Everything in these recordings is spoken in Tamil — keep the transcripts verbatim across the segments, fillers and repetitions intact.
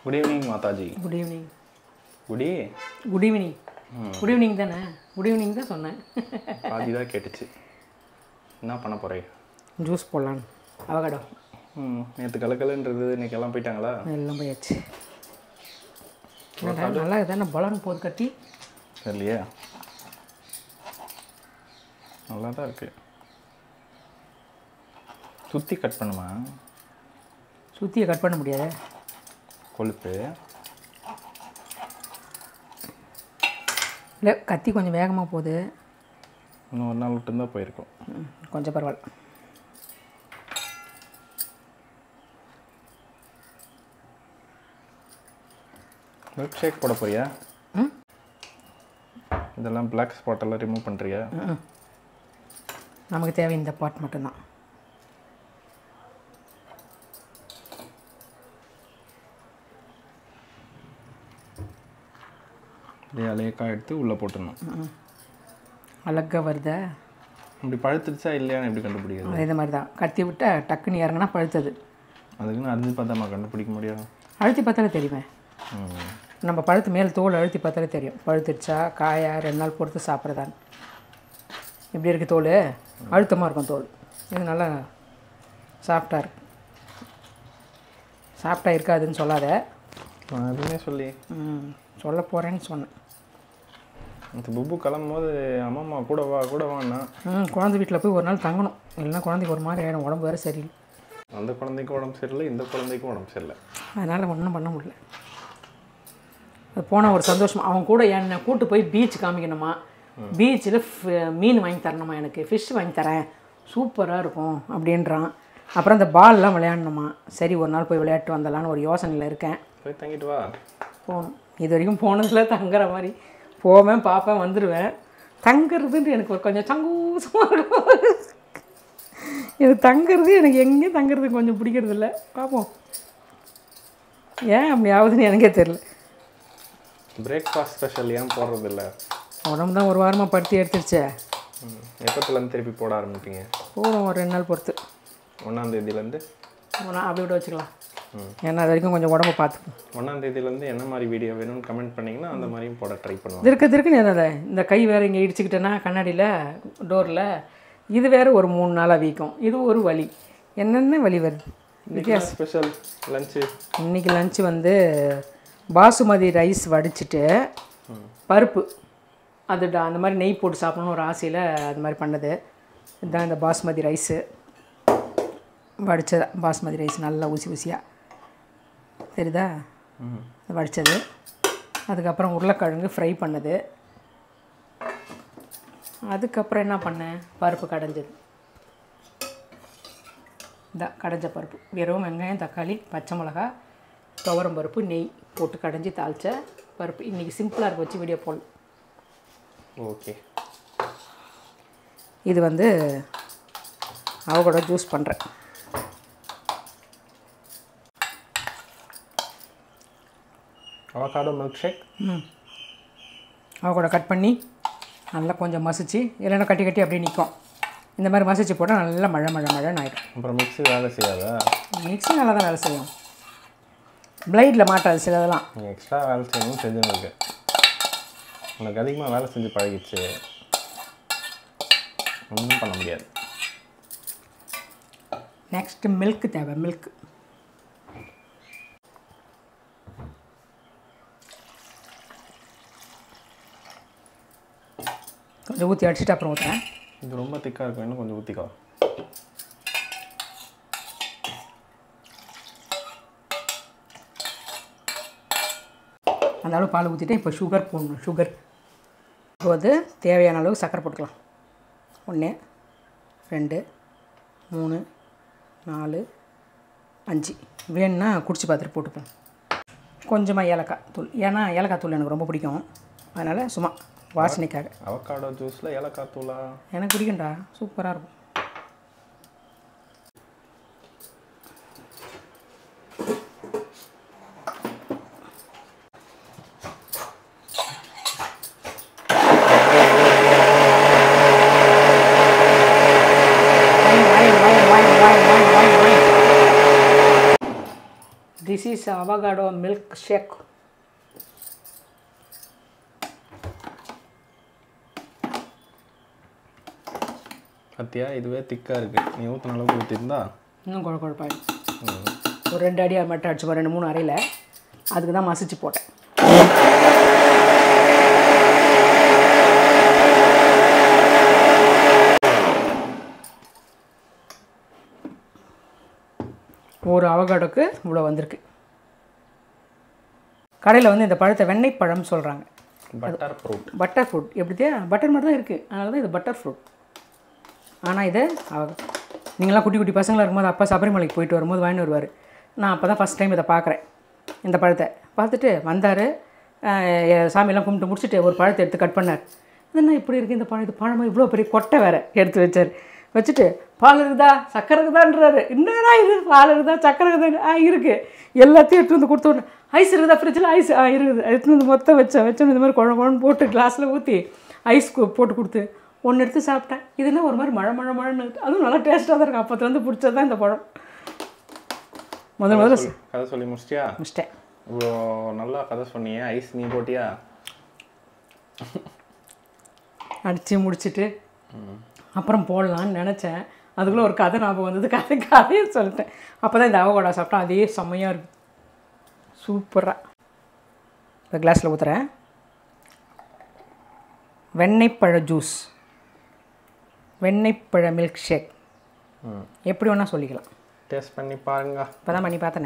Good evening, Mataji. Good evening. Good evening. Good evening. Good evening தானே? Good evening தான் சொன்னேன். பாதி தான் கேட்டுச்சு. என்ன பண்ண போறீங்க? ஜூஸ் போடலாம். அவகாடோ. ம் நேத்து கலக்கலன்றது இன்னைக்கு எல்லாம் போயிட்டாங்களா? எல்லாம் போயாச்சு. என்னடா நல்லா இதானே பலன் போது கட்டி? தெரியலையே. நல்லா தான் இருக்கு. சுத்தி கட் பண்ணுமா? சுத்தியை கட் பண்ண முடியாது. கொழுப்பு இல்லை கத்தி கொஞ்சம் வேகமாக போகுது. இன்னும் ஒரு நாள் விட்டு தான் போயிருக்கோம். கொஞ்சம் பரவாயில்ல. மில்க் ஷேக் போட போறியா? ம் இதெல்லாம் பிளாக் ஸ்பாட் எல்லாம் ரிமூவ் பண்ணுறியா? ம் நமக்கு தேவை இந்த பாட் மட்டும்தான். இதே அலையக்காய் எடுத்து உள்ளே போட்டுடணும். அழகாக வருதா? இப்படி பழுத்துடுச்சா இல்லையான்னு எப்படி கண்டுபிடிக்கிறது? இதே மாதிரி தான் கத்தி விட்டால் டக்குன்னு இறங்கினா பழுத்தது. அதுக்குன்னு அரிஞ்சு பார்த்தா நம்ம கண்டுபிடிக்க முடியாது. அழுத்தி பார்த்தாலே தெரியுமே. ம் நம்ம பழுத்து மேல் தோல் அழுத்தி பார்த்தாலே தெரியும் பழுத்துடுச்சா காயா ரெண்டு நாள் பொறுத்து சாப்பிட்றதான்னு. இப்படி இருக்குது தோல், அழுத்தமாக இருக்கும் தோல். இது நல்லா சாஃப்டாக இருக்கு. சாஃப்டாக இருக்காதுன்னு சொல்லாத. அதுவுமே சொல்லி ம் சொல்ல போகிறேன்னு சொன்னேன். இந்த புப்பு கிளம்பும் போது அம்மா கூட வா கூட வான்னா ம் குழந்தை வீட்டில் போய் ஒரு நாள் தங்கணும். இல்லைன்னா குழந்தைக்கு ஒரு மாதிரி ஆகிடும், உடம்பு வேறு சரியில்லை. அந்த குழந்தைக்கும் உடம்பு சரியில்லை, இந்த குழந்தைக்கும் உடம்பு சரியில்லை. அதனால் ஒன்றும் பண்ண முடியல. அது போனால் ஒரு சந்தோஷம். அவன் கூட என்னை கூட்டு போய் பீச் காமிக்கணுமா, பீச்சில் மீன் வாங்கி தரணுமா, எனக்கு ஃபிஷ் வாங்கி தரேன் சூப்பராக இருக்கும் அப்படின்றான். அப்புறம் அந்த பால்லாம் விளையாடணுமா. சரி ஒரு நாள் போய் விளையாட்டு வந்தலான்னு ஒரு யோசனையில் இருக்கேன். போய் தங்கிட்டு வா. போகணும். இது வரைக்கும் போனதில் தங்குற மாதிரி போவேன் பார்ப்பேன் வந்துடுவேன். தங்குறதுன்ட்டு எனக்கு ஒரு கொஞ்சம் சங்கூசமாக இருக்கும். இது தங்குறது எனக்கு எங்கேயும் தங்குறது கொஞ்சம் பிடிக்கிறதில்ல. பார்ப்போம் ஏன் அப்படி ஆகுதுன்னு எனக்கே தெரில. பிரேக்ஃபாஸ்ட் ஸ்பெஷல் ஏன் போடுறதில்ல? உடம்பு தான் ஒரு வாரமாக படுத்தி எடுத்துருச்சே. எப்போத்துலேருந்து திருப்பி போட ஆரம்பிப்பீங்க? போதும் ஒரு ரெண்டு நாள் பொறுத்து. ஒன்றாந்தேதியிலேருந்து நான் அப்படி விட வச்சுக்கலாம். ஏன்னா அது வரைக்கும் கொஞ்சம் உடம்பு பார்த்துப்போம். ஒன்றாந்தேதியிலேருந்து என்ன மாதிரி வீடியோ வேணும்னு கமெண்ட் பண்ணிங்கன்னா அந்த மாதிரியும் போட ட்ரை பண்ணுவோம். திருக்க திருக்குன்னு எதாவது இந்த கை வேறு இங்கே இடிச்சுக்கிட்டேன்னா கண்ணாடியில் டோரில் இது வேறு ஒரு மூணு நாளாக வீக்கும். இது ஒரு வலி. என்னென்ன வலி வருது. இன்றைக்கி ஸ்பெஷல் லஞ்சு. இன்றைக்கி லஞ்சு வந்து பாசுமதி ரைஸ் வடிச்சிட்டு பருப்பு அது அந்த மாதிரி நெய் போட்டு சாப்பிடணும்னு ஒரு ஆசையில் அது மாதிரி பண்ணது. இதுதான் இந்த பாசுமதி ரைஸு வடித்தது. பாசுமதி ரைஸ் நல்லா ஊசி ஊசியாக தெரியுதா வடித்தது. அதுக்கப்புறம் உருளைக்கிழங்கு ஃப்ரை பண்ணது. அதுக்கப்புறம் என்ன பண்ணேன், பருப்பு கடைஞ்சது. இந்த கடைஞ்ச பருப்பு வெறும் வெங்காயம் தக்காளி பச்சை மிளகா துவரம் பருப்பு நெய் போட்டு கடைஞ்சி தாளித்த பருப்பு. இன்றைக்கி சிம்பிளாக இருக்க வச்சு வீடியோ போடலாம். ஓகே. இது வந்து அவகோட ஜூஸ் பண்ணுறேன். Avocado milkshake. ம் அவகோட கட் பண்ணி நல்லா கொஞ்சம் மசிச்சு, இல்லைன்னா கட்டி கட்டி அப்படியே நிற்கும். இந்த மாதிரி மசிச்சு போட்டால் நல்லா மழை மழை மழைன்னு ஆகிடும். அப்புறம் மிக்ஸி வேலை செய்யாதா? மிக்ஸி நல்லா தான் வேலை செய்யும், பிளைடில் மாட்டாது சிலதெல்லாம். நீங்கள் எக்ஸ்ட்ரா வேலை செய்யணும்னு செஞ்சுருக்கு. உனக்கு அதிகமாக வேலை செஞ்சு பழகிடுச்சு, ஒன்றும் பண்ண முடியாது. நெக்ஸ்ட்டு மில்க்கு தேவை. மில்க் கொஞ்சம் ஊற்றி அடிச்சுட்டு அப்புறம் ஊற்றுறேன். இது ரொம்ப திக்காக இருக்கும், இன்னும் கொஞ்சம் ஊற்றிக்கோ. அந்த அளவு பால் ஊற்றிட்டு இப்போ சுகர் போடணும். சுகர் போது தேவையான அளவு சர்க்கரை போட்டுக்கலாம். ஒன்று ரெண்டு மூணு நாலு அஞ்சு வேணுன்னா குடிச்சு பார்த்துட்டு போட்டுப்பேன். கொஞ்சமாக ஏலக்காய் தூள், ஏன்னா ஏலக்காய் தூள் எனக்கு ரொம்ப பிடிக்கும். அதனால் சும்மா வாசனைக்காக. அவகாடோ ஜூஸில் ஏலக்காய் தூளா? எனக்கு பிடிக்கும்டா, சூப்பராக இருக்கும். This is avocado milkshake. பத்தியா இதுவே திக்காக இருக்குது. நீ ஊற்றின அளவுக்கு ஊற்றிருந்தா இன்னும் குழ குழப்பாயிடும். ஒரு ரெண்டு அடி மட்டும் அடிச்சு ரெண்டு மூணு அறையில் அதுக்கு தான் மசிச்சு போட்டேன். ஒரு அவகாடோக்கு இவ்வளோ வந்திருக்கு. கடையில் வந்து இந்த பழத்தை வெண்ணெய் பழம் சொல்கிறாங்க. Butter fruit. பட்டர் ஃப்ரூட் எப்படிதே பட்டர் மட்டும் தான் இருக்குது, அதனால தான் இது பட்டர் ஃப்ரூட். ஆனால் இதை நீங்களாம் குட்டி குட்டி பசங்களாக இருக்கும்போது அப்பா சபரிமலைக்கு போயிட்டு வரும்போது வாங்கிட்டு வருவார். நான் அப்போ தான் ஃபஸ்ட் டைம் இதை பார்க்குறேன். இந்த பழத்தை பார்த்துட்டு வந்தார், சாமியெல்லாம் கும்பிட்டு முடிச்சுட்டு ஒரு பழத்தை எடுத்து கட் பண்ணார். இதுனா இப்படி இருக்குது இந்த பழம், இது பழமாக இவ்வளோ பெரிய கொட்டை வேறு எடுத்து வச்சார். வச்சுட்டு பால் இருக்குதா சக்கரை இருக்குதான்றாரு. என்னடா இது பால் இருக்குதா சக்கரை இருக்குதா? ஆ இருக்குது. எல்லாத்தையும் எடுத்து வந்து கொடுத்து விட்றேன். ஐஸ் இருக்குதா ஃப்ரிட்ஜில்? ஐஸ் ஆ இருக்குது. எடுத்து வந்து மொத்தம் வச்சேன். வச்சோன்னு இந்த மாதிரி குழம்பு குழம்பு போட்டு கிளாஸில் ஊற்றி ஐஸ் போட்டு கொடுத்து ஒன்று எடுத்து சாப்பிட்டேன். இதுனா ஒரு மாதிரி மழை மழை மழைன்னு அதுவும் நல்லா டேஸ்ட்டாக தான் இருக்கும். அப்போது வந்து பிடிச்சது தான் இந்த பழம். முதல் முதல்ல கதை சொல்லி முடிச்சிட்டியா? முடிச்சிட்டேன். இவ்வளோ நல்லா கதை சொன்னியே, ஐஸ் நீ போட்டியா? அடித்து முடிச்சுட்டு அப்புறம் போடலான்னு நினச்சேன். அதுக்குள்ளே ஒரு கதை ஞாபகம் வந்தது. கதை கதையை சொல்லிட்டேன். அப்போ தான் இந்த அவகோடா சாப்பிட்டேன். அதே செம்மையாக இருக்கும், சூப்பராக. இப்போ கிளாஸில் ஊற்றுறேன். வெண்ணெய்ப்பழ ஜூஸ், வெண்ணெய்ப்பழ மில்க் ஷேக், எப்படி வேணால் சொல்லிக்கலாம். டேஸ்ட் பண்ணி பாருங்க. இப்போ தான் பண்ணி பார்த்தனே.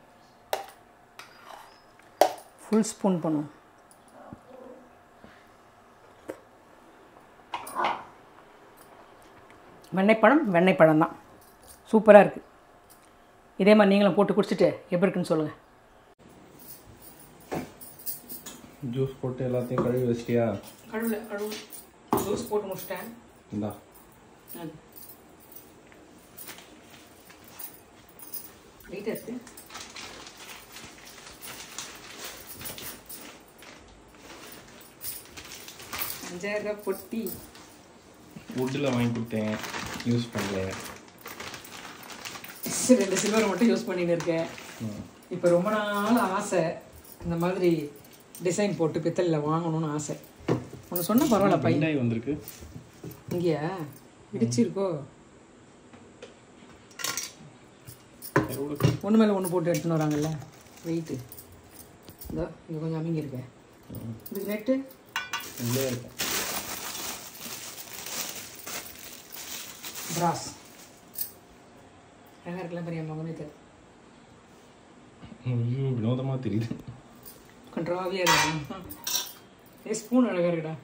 ஃபுல் ஸ்பூன் பண்ணுவோம். வெண்ணெய்ப்பழம் வெண்ணெய்ப்பழம் தான், சூப்பராக இருக்குது. இதே மாதிரி நீங்களும் போட்டு குடிச்சிட்டு எப்படி இருக்குன்னு சொல்லுங்கள். ஜூஸ் போட்டு எல்லாத்தையும் கழுவி வச்சிட்டியா? கழுவு கழுவு ஜூஸ் போட்டு முடிச்சிட்டேன். இந்தா வெயிட்டாக இருக்குது. அஞ்சாயிரம் பொட்டி வுட்டில் வாங்கி கொடுத்தேன், யூஸ் பண்ணல. ரெண்டு சில்வர் மட்டும் யூஸ் பண்ணிட்டு இருக்கேன். இப்போ ரொம்ப நாள் ஆசை இந்த மாதிரி டிசைன் போட்டு பித்தளையில் வாங்கணும்னு ஆசை. ஒன்று சொன்னால் பரவாயில்ல. பையன் வந்திருக்கு இங்கேயா இடிச்சிருக்கோ? ஒன்று மேலே ஒன்று போட்டு எடுத்துன்னு வராங்கல்ல வெயிட்டு. இதோ இங்கே கொஞ்சம் அமைங்க இருக்கேன். இதுக்கு நெட்டு உள்ளே இருக்கும். பிராஸ் அழகாக இருக்கலாம். பெரிய மகனே தெரியும். ஐயோ வினோதமாக தெரியுது. கண்ட்ராவியாக இருக்கா? ஏ ஸ்பூன் அழகாக இருக்குடா.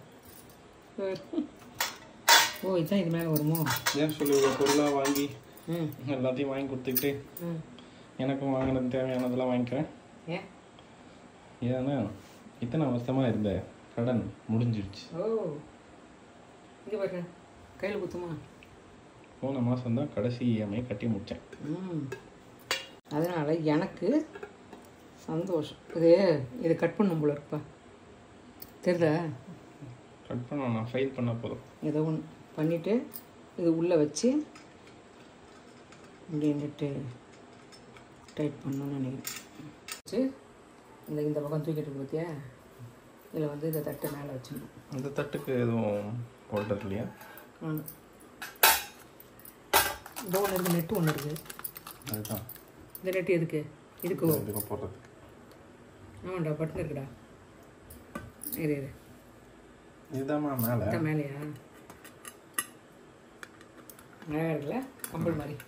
ஓ இதுதான் இது மேலே வருமோ? ஏன் சொல்லி ஒரு பொருளாக வாங்கி எல்லாத்தையும் வாங்கி கொடுத்துக்கிட்டு எனக்கும் வாங்கினது தேவையானதெல்லாம் வாங்கிக்கிறேன். ஏன் ஏன்னா இத்தனை வருஷமாக இருந்த கடன் முடிஞ்சிடுச்சு. ஓ இங்கே பாருங்க கையில் குத்துமா? போன மாதம் தான் கடைசி இஎம்ஐ கட்டி முடித்தேன். ம் அதனால் எனக்கு சந்தோஷம். இது இதை கட் பண்ணும் போல இருப்பா தெரியுதா? கட் பண்ண நான் ஃபைல் பண்ண போதும். ஏதோ ஒன்று பண்ணிவிட்டு இது உள்ளே வச்சு இப்படின்ட்டு டைட் பண்ணணும்னு நினைக்கிறேன். வச்சு இந்த இந்த பக்கம் தூக்கிட்டு பார்த்தியா? இதில் வந்து இந்த தட்டு மேலே வச்சிடணும். அந்த தட்டுக்கு எதுவும் ஹோல்டர் இல்லையா? ஆ இதோ ஒன்று இருக்குது, நெட்டு ஒன்று இருக்குது. அதுதான் இந்த நெட்டு எதுக்கு? இதுக்கு இதுக்கு போடுறதுக்கு. ஆமாண்டா பட்டன் இருக்குடா. இது இது இதுதாம்மா மேலே. இதான் மேலேயா? அழகாக இருக்குல்ல கம்பல் மாதிரி.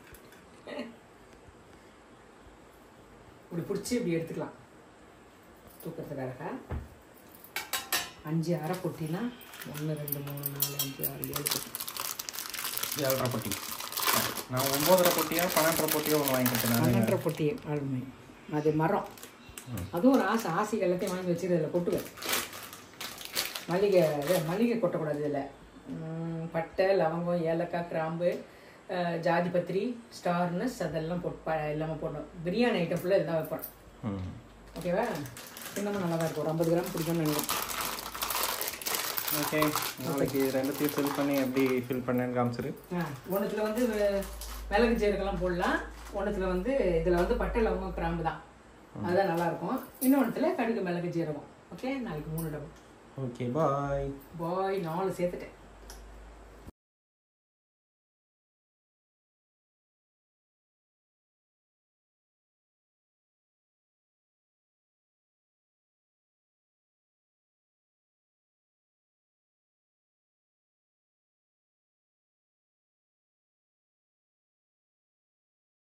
இப்படி பிடிச்சி இப்படி எடுத்துக்கலாம் தூக்கிறதுக்காக. அஞ்சு அரை பொட்டினா ஒன்று ரெண்டு மூணு நாலு அஞ்சு ஆறு ஏழு பொட்டி. ஏழரை பொட்டி. நான் ஒம்போதரை பொட்டியா பன்னெண்டரை பொட்டியோ ஒன்று வாங்கி கொடுத்தேன். பன்னெண்டரை பொட்டி ஆளுமை. அது மரம். அதுவும் ஒரு ஆசை. ஆசைக்கு எல்லாத்தையும் வாங்கி வச்சுட்டு அதில் கொட்டுவேன். மல்லிகை இது மல்லிகை கொட்டக்கூடாது இதில். பட்டை லவங்கம் ஏலக்காய் கிராம்பு ஜாதி பத்திரி ஸ்டார்னஸ் அதெல்லாம் போட்டு ப எல்லாமே போடணும். பிரியாணி ஐட்டம் ஃபுல்லாக இதுதான் வைப்பேன். ஓகேவா? இன்னமும் நல்லா தான் இருக்கும். ஒரு ஐம்பது கிராம் பிடிக்கும்னு நினைக்கிறேன். ஓகே நாளைக்கு ரெண்டுத்தையும் ஃபில் பண்ணி எப்படி ஃபில் பண்ணேன்னு காமிச்சிரு. ஆ ஒன்றுத்தில் வந்து மிளகு ஜீரகெல்லாம் போடலாம். ஒன்றுத்தில் வந்து இதில் வந்து பட்டை லவங்கம் கிராம்பு தான். அதுதான் நல்லாயிருக்கும். இன்னொன்றுல கடுகு மிளகு ஜீரகம். ஓகே, நாளைக்கு மூணு டப்பா. Okay bye bye. நாலு சேர்த்துட்டேன்.